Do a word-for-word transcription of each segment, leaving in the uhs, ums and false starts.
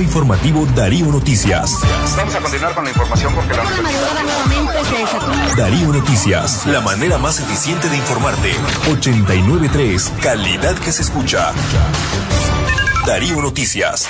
Sistema Informativo Darío Noticias. Vamos a continuar con la información porque la nuevamente se Darío Noticias, la manera más eficiente de informarte. ochenta y nueve punto tres, calidad que se escucha. Darío Noticias.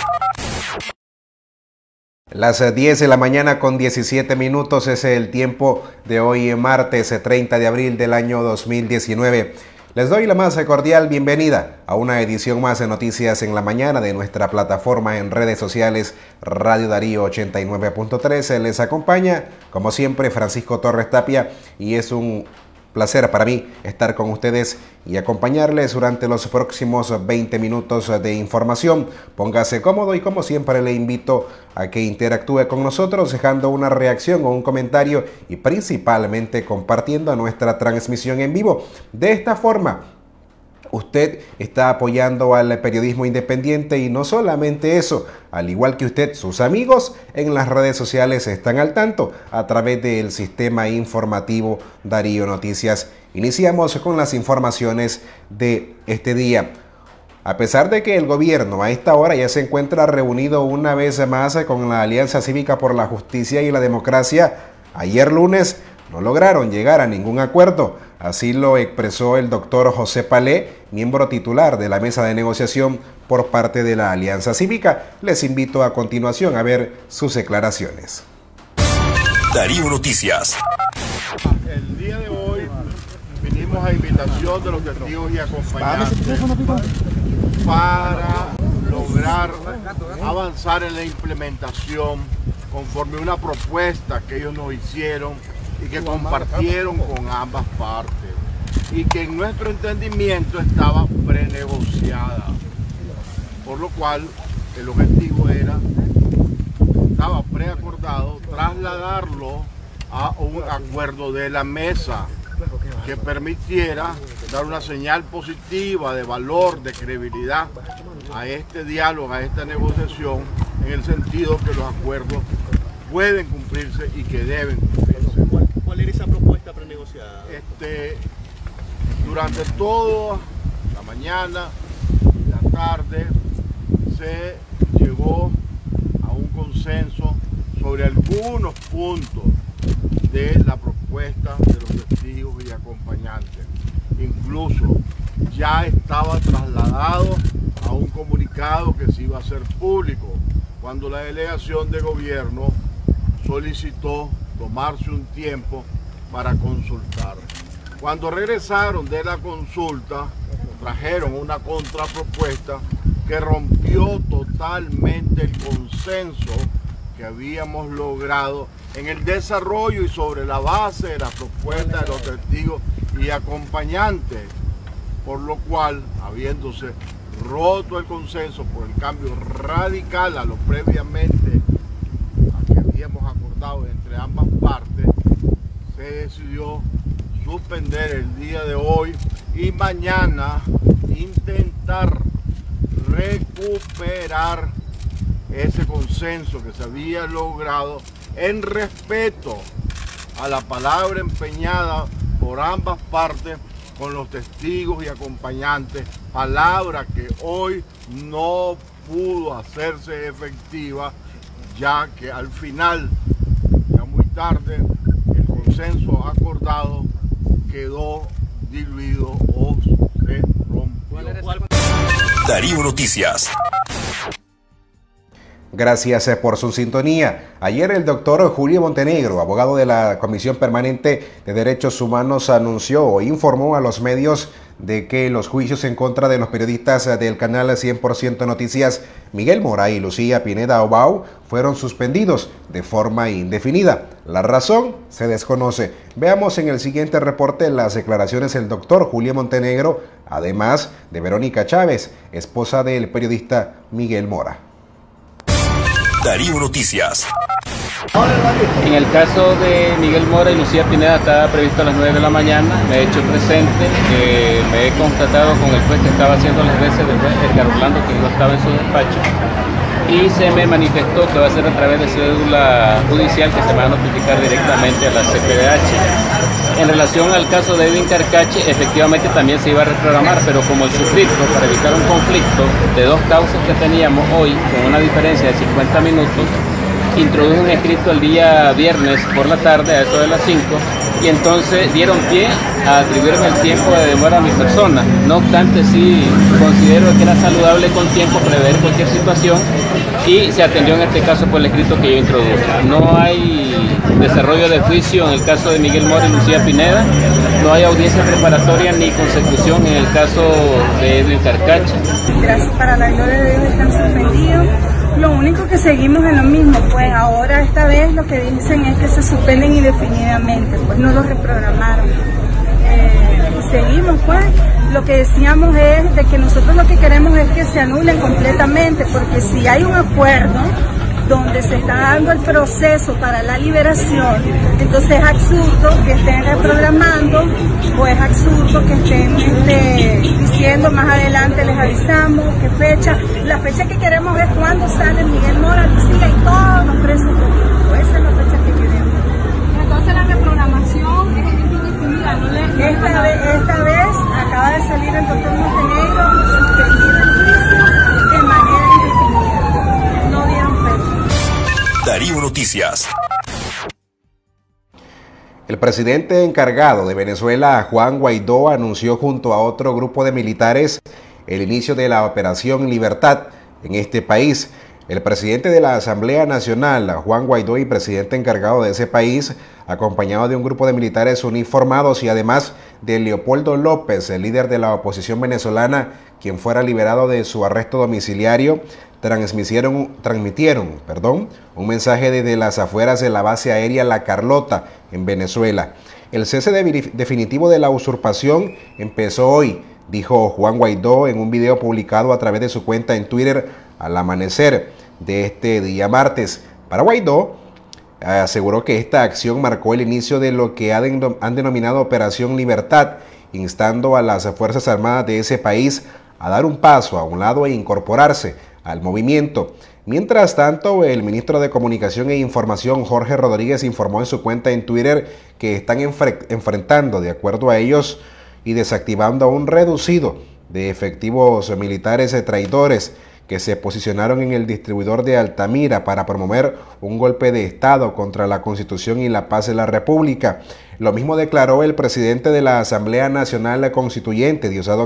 Las diez de la mañana con diecisiete minutos es el tiempo de hoy, martes treinta de abril del año dos mil diecinueve. Les doy la más cordial bienvenida a una edición más de Noticias en la Mañana de nuestra plataforma en redes sociales Radio Darío ochenta y nueve punto tres. Les acompaña, como siempre, Francisco Torres Tapia, y es un placer para mí estar con ustedes y acompañarles durante los próximos veinte minutos de información. Póngase cómodo y, como siempre, le invito a que interactúe con nosotros dejando una reacción o un comentario y principalmente compartiendo nuestra transmisión en vivo. De esta forma, usted está apoyando al periodismo independiente, y no solamente eso, al igual que usted, sus amigos en las redes sociales están al tanto a través del sistema informativo Darío Noticias. Iniciamos con las informaciones de este día. A pesar de que el gobierno a esta hora ya se encuentra reunido una vez más con la Alianza Cívica por la Justicia y la Democracia, ayer lunes no lograron llegar a ningún acuerdo. Así lo expresó el doctor José Palé, miembro titular de la mesa de negociación por parte de la Alianza Cívica. Les invito a continuación a ver sus declaraciones. Darío Noticias. El día de hoy vinimos a invitación de los testigos y acompañantes para lograr avanzar en la implementación conforme una propuesta que ellos nos hicieron y que compartieron con ambas partes, y que en nuestro entendimiento estaba prenegociada, por lo cual el objetivo era, estaba preacordado, trasladarlo a un acuerdo de la mesa que permitiera dar una señal positiva de valor, de credibilidad a este diálogo, a esta negociación, en el sentido que los acuerdos pueden cumplirse y que deben cumplirse. ¿Cuál, cuál era esa propuesta prenegociada? Este, durante toda la mañana y la tarde se llegó a un consenso sobre algunos puntos de la propuesta de los testigos y acompañantes. Incluso ya estaba trasladado a un comunicado que se iba a hacer público cuando la delegación de gobierno solicitó tomarse un tiempo para consultar. Cuando regresaron de la consulta, trajeron una contrapropuesta que rompió totalmente el consenso que habíamos logrado en el desarrollo y sobre la base de la propuesta de los testigos y acompañantes, por lo cual, habiéndose roto el consenso por el cambio radical a lo previamente a que habíamos acordado entre ambas partes, se decidió suspender el día de hoy y mañana intentar recuperar ese consenso que se había logrado en respeto a la palabra empeñada por ambas partes con los testigos y acompañantes, palabra que hoy no pudo hacerse efectiva, ya que al final, ya muy tarde, el consenso acordado quedó diluido o se rompió. Darío Noticias. Gracias por su sintonía. Ayer el doctor Julio Montenegro, abogado de la Comisión Permanente de Derechos Humanos, anunció o informó a los medios de que los juicios en contra de los periodistas del canal cien por ciento Noticias Miguel Mora y Lucía Pineda Obao fueron suspendidos de forma indefinida. La razón se desconoce. Veamos en el siguiente reporte las declaraciones del doctor Julio Montenegro, además de Verónica Chávez, esposa del periodista Miguel Mora. Darío Noticias. En el caso de Miguel Mora y Lucía Pineda estaba previsto a las nueve de la mañana. Me he hecho presente, eh, me he constatado con el juez que estaba haciendo las veces del juez Edgar Orlando, que yo estaba en su despacho, y se me manifestó que va a ser a través de cédula judicial que se va a notificar directamente a la C P D H. En relación al caso de Edwin Carcache, efectivamente también se iba a reprogramar, pero como el suscrito, para evitar un conflicto de dos causas que teníamos hoy, con una diferencia de cincuenta minutos, introdujo un escrito el día viernes por la tarde, a eso de las cinco, y entonces dieron pie a atribuirme el tiempo de demora a mi persona. No obstante, sí considero que era saludable con tiempo prever cualquier situación y se atendió en este caso por el escrito que yo introduje. No hay desarrollo de juicio en el caso de Miguel Mora y Lucía Pineda, no hay audiencia preparatoria ni consecución en el caso de Edwin Carcache. Gracias, para la gloria de Dios están suspendidos. Lo único que seguimos en lo mismo, pues ahora esta vez lo que dicen es que se suspenden indefinidamente, pues no lo reprogramaron. Eh, y seguimos, pues, lo que decíamos es de que nosotros lo que queremos es que se anulen completamente, porque si hay un acuerdo donde se está dando el proceso para la liberación, entonces es absurdo que estén reprogramando, o es absurdo que estén este, diciendo más adelante les avisamos qué fecha. La fecha que queremos es cuando sale Miguel Mora, Lucía y todos los presos políticos. Esa es la fecha que queremos. Entonces la reprogramación es indefinida, ¿no? Le... Esta, vez, esta vez acaba de salir el doctor Montenegro, suspendido el juicio de manera indefinida. No dieron fecha. Darío Noticias. El presidente encargado de Venezuela, Juan Guaidó, anunció junto a otro grupo de militares el inicio de la Operación Libertad en este país. El presidente de la Asamblea Nacional, Juan Guaidó, y presidente encargado de ese país, acompañado de un grupo de militares uniformados y además de Leopoldo López, el líder de la oposición venezolana, quien fuera liberado de su arresto domiciliario, transmitieron, transmitieron perdón, un mensaje desde las afueras de la base aérea La Carlota en Venezuela. El cese de, definitivo de la usurpación empezó hoy, dijo Juan Guaidó en un video publicado a través de su cuenta en Twitter al amanecer de este día martes. Para Guaidó, aseguró que esta acción marcó el inicio de lo que han denominado Operación Libertad, instando a las Fuerzas Armadas de ese país a dar un paso a un lado e incorporarse al movimiento. Mientras tanto, el ministro de Comunicación e Información, Jorge Rodríguez, informó en su cuenta en Twitter que están enfrentando, de acuerdo a ellos, y desactivando a un reducido de efectivos militares traidores que se posicionaron en el distribuidor de Altamira para promover un golpe de Estado contra la Constitución y la paz de la República. Lo mismo declaró el presidente de la Asamblea Nacional Constituyente, Diosdado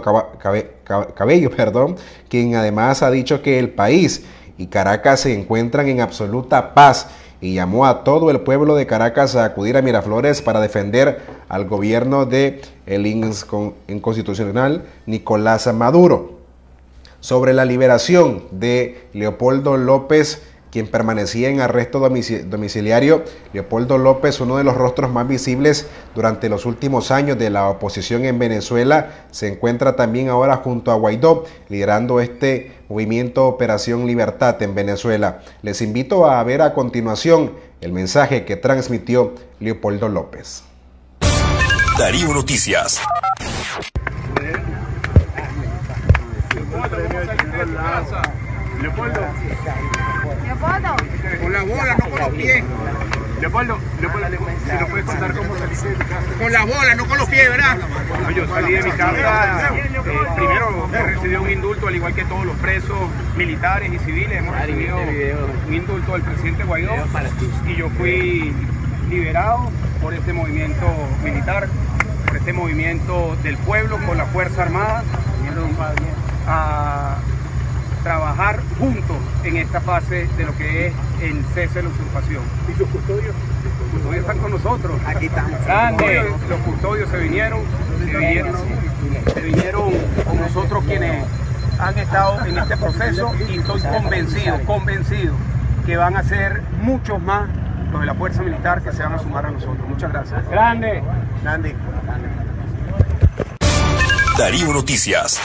Cabello, perdón, quien además ha dicho que el país y Caracas se encuentran en absoluta paz y llamó a todo el pueblo de Caracas a acudir a Miraflores para defender al gobierno de el inconstitucional Nicolás Maduro. Sobre la liberación de Leopoldo López, quien permanecía en arresto domiciliario, Leopoldo López, uno de los rostros más visibles durante los últimos años de la oposición en Venezuela, se encuentra también ahora junto a Guaidó, liderando este movimiento Operación Libertad en Venezuela. Les invito a ver a continuación el mensaje que transmitió Leopoldo López. Darío Noticias. Leopoldo. Leopoldo. Con la bola, no con los pies. Leopoldo, Leopoldo, si nos puedes contar cómo saliste de tu casa. Con la bola, no con los pies, ¿verdad? No, yo salí de mi casa, eh, primero recibí un indulto, al igual que todos los presos militares y civiles. Hemos recibido un indulto del presidente Guaidó y yo fui liberado por este movimiento militar, por este movimiento del pueblo con la Fuerza Armada, a trabajar juntos en esta fase de lo que es el cese de la usurpación. ¿Y sus custodios? Los custodios están con nosotros. Aquí estamos. Grande. Los custodios se vinieron, se vinieron, se vinieron con nosotros quienes han estado en este proceso y estoy convencido, convencido que van a ser muchos más los de la Fuerza Militar que se van a sumar a nosotros. Muchas gracias. Grande. Grande. Darío Noticias.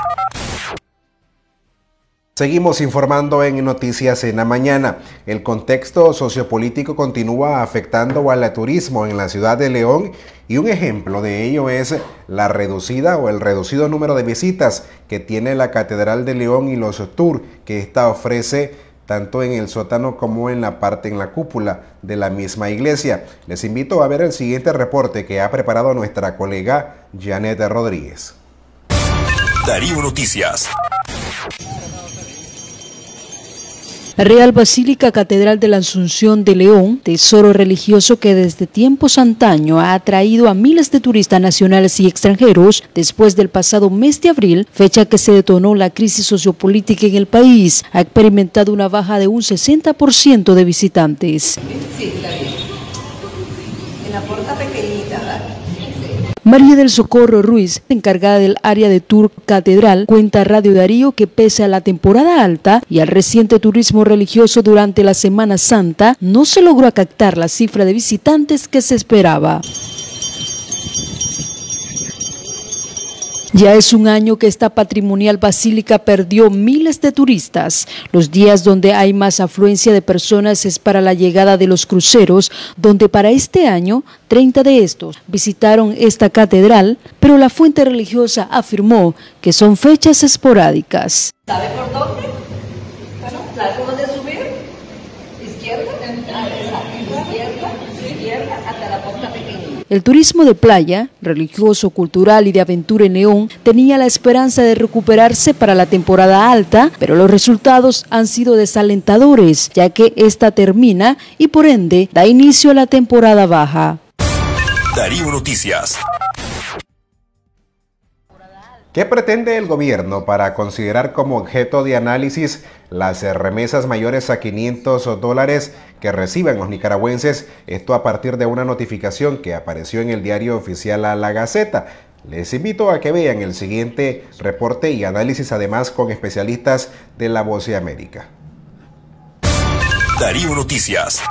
Seguimos informando en Noticias en la Mañana. El contexto sociopolítico continúa afectando al turismo en la ciudad de León y un ejemplo de ello es la reducida o el reducido número de visitas que tiene la Catedral de León y los tours que ésta ofrece tanto en el sótano como en la parte en la cúpula de la misma iglesia. Les invito a ver el siguiente reporte que ha preparado nuestra colega Janet Rodríguez. Darío Noticias. La Real Basílica Catedral de la Asunción de León, tesoro religioso que desde tiempos antaño ha atraído a miles de turistas nacionales y extranjeros, después del pasado mes de abril, fecha que se detonó la crisis sociopolítica en el país, ha experimentado una baja de un sesenta por ciento de visitantes. Sí, la vi. En la puerta pequeñita, ¿verdad? María del Socorro Ruiz, encargada del área de Tour Catedral, cuenta a Radio Darío que pese a la temporada alta y al reciente turismo religioso durante la Semana Santa, no se logró captar la cifra de visitantes que se esperaba. Ya es un año que esta patrimonial basílica perdió miles de turistas. Los días donde hay más afluencia de personas es para la llegada de los cruceros, donde para este año treinta de estos visitaron esta catedral, pero la fuente religiosa afirmó que son fechas esporádicas. ¿Sabe por dónde? Bueno, ¿sabe por dónde subir? Izquierda, izquierda, izquierda, hasta la puerta pequeña. El turismo de playa, religioso, cultural y de aventura en León tenía la esperanza de recuperarse para la temporada alta, pero los resultados han sido desalentadores, ya que esta termina y por ende da inicio a la temporada baja. Darío Noticias. ¿Qué pretende el gobierno para considerar como objeto de análisis las remesas mayores a quinientos dólares que reciben los nicaragüenses? Esto a partir de una notificación que apareció en el diario oficial a La Gaceta. Les invito a que vean el siguiente reporte y análisis, además con especialistas de La Voz de América. Darío Noticias.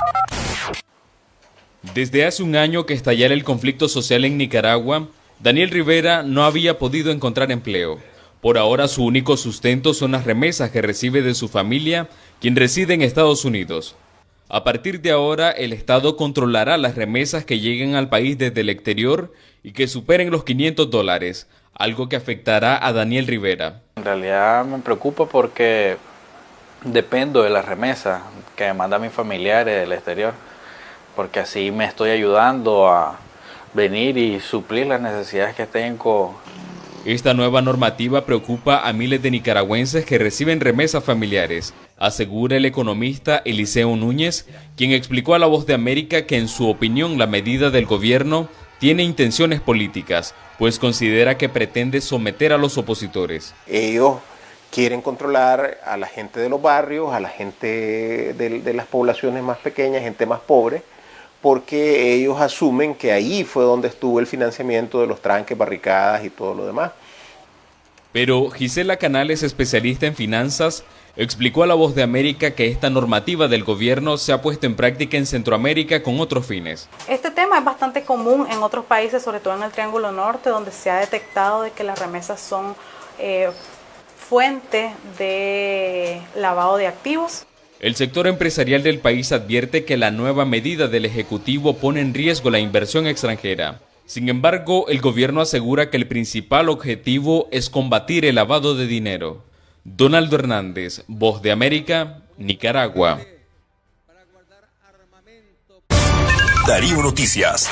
Desde hace un año que estallara el conflicto social en Nicaragua, Daniel Rivera no había podido encontrar empleo. Por ahora su único sustento son las remesas que recibe de su familia, quien reside en Estados Unidos. A partir de ahora, el Estado controlará las remesas que lleguen al país desde el exterior y que superen los quinientos dólares, algo que afectará a Daniel Rivera. En realidad me preocupa porque dependo de las remesas que me mandan mis familiares del exterior, porque así me estoy ayudando a venir y suplir las necesidades que tengo. Esta nueva normativa preocupa a miles de nicaragüenses que reciben remesas familiares, asegura el economista Eliseo Núñez, quien explicó a La Voz de América que en su opinión la medida del gobierno tiene intenciones políticas, pues considera que pretende someter a los opositores. Ellos quieren controlar a la gente de los barrios, a la gente de, de las poblaciones más pequeñas, gente más pobre, porque ellos asumen que ahí fue donde estuvo el financiamiento de los tranques, barricadas y todo lo demás. Pero Gisela Canales, especialista en finanzas, explicó a La Voz de América que esta normativa del gobierno se ha puesto en práctica en Centroamérica con otros fines. Este tema es bastante común en otros países, sobre todo en el Triángulo Norte, donde se ha detectado de que las remesas son eh, fuente de lavado de activos. El sector empresarial del país advierte que la nueva medida del Ejecutivo pone en riesgo la inversión extranjera. Sin embargo, el gobierno asegura que el principal objetivo es combatir el lavado de dinero. Donaldo Hernández, Voz de América, Nicaragua. Darío Noticias.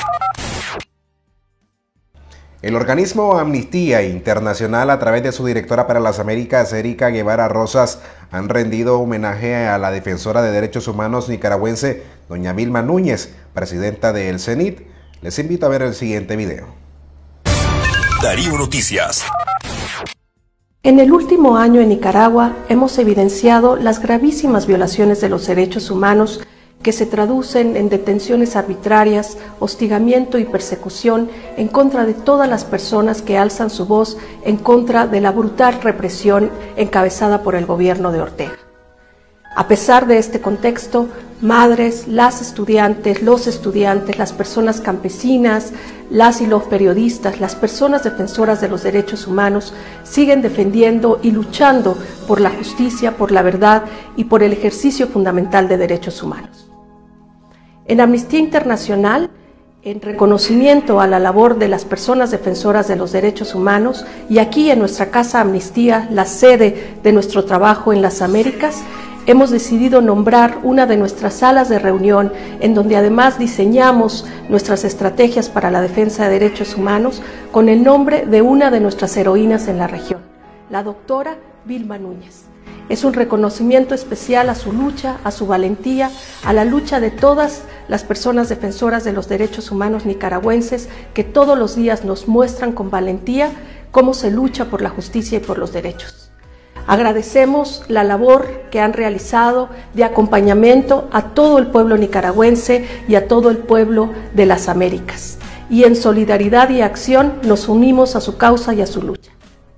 El organismo Amnistía Internacional, a través de su directora para las Américas, Erika Guevara Rosas, han rendido homenaje a la defensora de derechos humanos nicaragüense, doña Vilma Núñez, presidenta del CENIT. Les invito a ver el siguiente video. Darío Noticias. En el último año en Nicaragua hemos evidenciado las gravísimas violaciones de los derechos humanos que se traducen en detenciones arbitrarias, hostigamiento y persecución en contra de todas las personas que alzan su voz en contra de la brutal represión encabezada por el gobierno de Ortega. A pesar de este contexto, madres, las estudiantes, los estudiantes, las personas campesinas, las y los periodistas, las personas defensoras de los derechos humanos siguen defendiendo y luchando por la justicia, por la verdad y por el ejercicio fundamental de derechos humanos. En Amnistía Internacional, en reconocimiento a la labor de las personas defensoras de los derechos humanos, y aquí en nuestra Casa Amnistía, la sede de nuestro trabajo en las Américas, hemos decidido nombrar una de nuestras salas de reunión, en donde además diseñamos nuestras estrategias para la defensa de derechos humanos, con el nombre de una de nuestras heroínas en la región, la doctora Vilma Núñez. Es un reconocimiento especial a su lucha, a su valentía, a la lucha de todas las personas defensoras de los derechos humanos nicaragüenses que todos los días nos muestran con valentía cómo se lucha por la justicia y por los derechos. Agradecemos la labor que han realizado de acompañamiento a todo el pueblo nicaragüense y a todo el pueblo de las Américas. Y en solidaridad y acción nos unimos a su causa y a su lucha.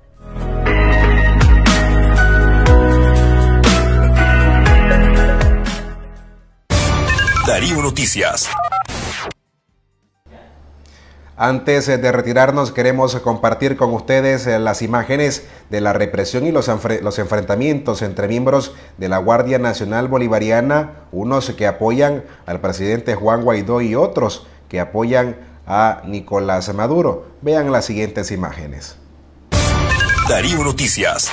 Darío Noticias. Antes de retirarnos, queremos compartir con ustedes las imágenes de la represión y los, los enfrentamientos entre miembros de la Guardia Nacional Bolivariana, unos que apoyan al presidente Juan Guaidó y otros que apoyan a Nicolás Maduro. Vean las siguientes imágenes. Darío Noticias.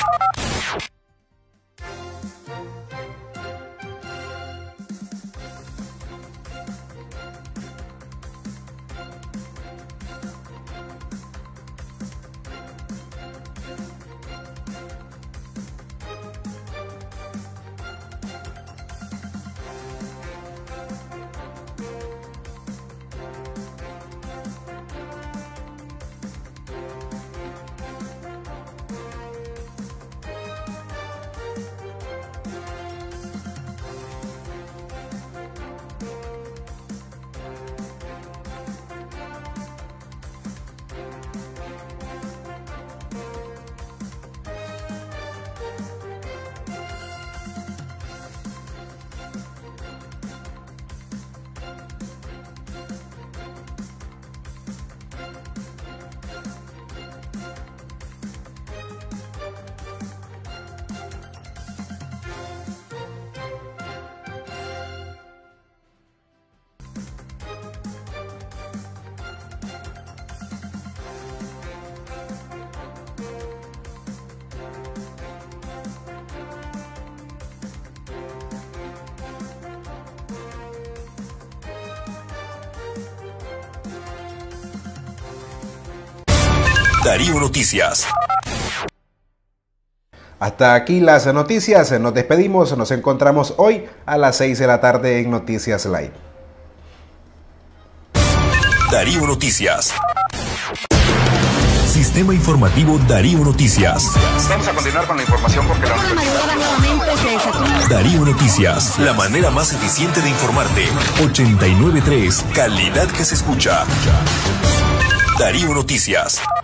Darío Noticias. Hasta aquí las noticias, nos despedimos, nos encontramos hoy a las seis de la tarde en Noticias Live. Darío Noticias. Sistema Informativo Darío Noticias. Vamos a continuar con la información porque la Darío Noticias, la manera más eficiente de informarte. ochenta y nueve punto tres, calidad que se escucha. Darío Noticias.